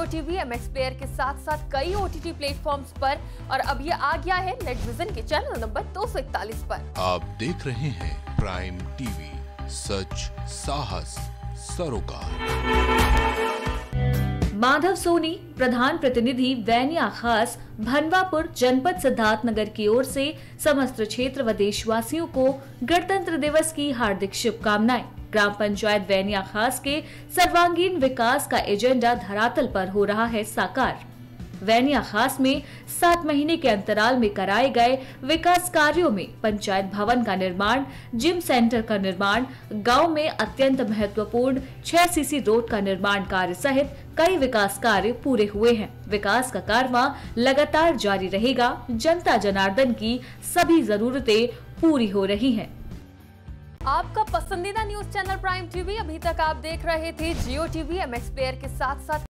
TV MX player के साथ साथ कई OTT प्लेटफॉर्म्स पर और अब ये आ गया है नेट विजन के चैनल नंबर 241 पर। आप देख रहे हैं प्राइम टीवी, सच साहस सरोकार। माधव सोनी, प्रधान प्रतिनिधि वैनिया खास, भनवापुर जनपद सिद्धार्थनगर की ओर से समस्त क्षेत्र व देशवासियों को गणतंत्र दिवस की हार्दिक शुभकामनाएं। ग्राम पंचायत वैनिया खास के सर्वांगीण विकास का एजेंडा धरातल पर हो रहा है साकार। वैनिया खास में 7 महीने के अंतराल में कराए गए विकास कार्यों में पंचायत भवन का निर्माण, जिम सेंटर का निर्माण, गांव में अत्यंत महत्वपूर्ण 6 सीसी रोड का निर्माण कार्य सहित कई विकास कार्य पूरे हुए हैं। विकास का कारवां लगातार जारी रहेगा। जनता जनार्दन की सभी जरूरतें पूरी हो रही हैं। आपका पसंदीदा न्यूज चैनल प्राइम टीवी। अभी तक आप देख रहे थे जियो टीवी MX प्लेयर के साथ साथ